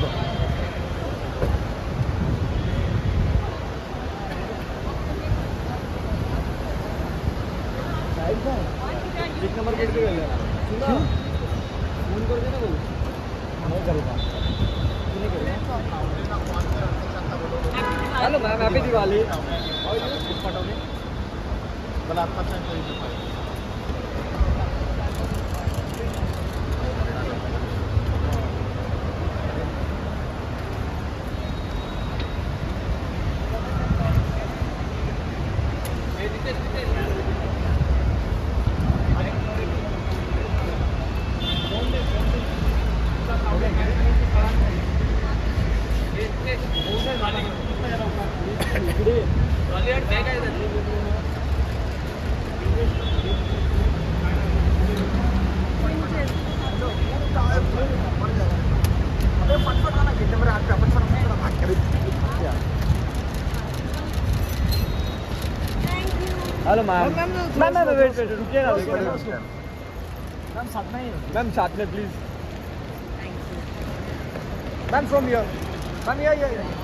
दो। एक number gate पे गए सुना फोन कर देना बोल नहीं करेगा हेलो मैम हैप्पी दिवाली और ये पटोले भला आपका चैनल कोई हेलो मैम मैम वेट रुकिए ना मैम साथ में मैम साथ में please ma'am from here ma'am ये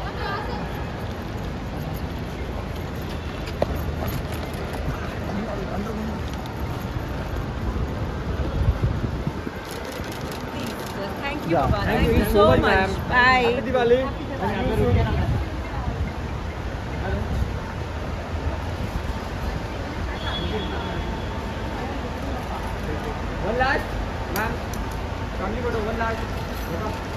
Thank you so much. Bye. Happy Diwali. One last, ma'am. Family photo. One last.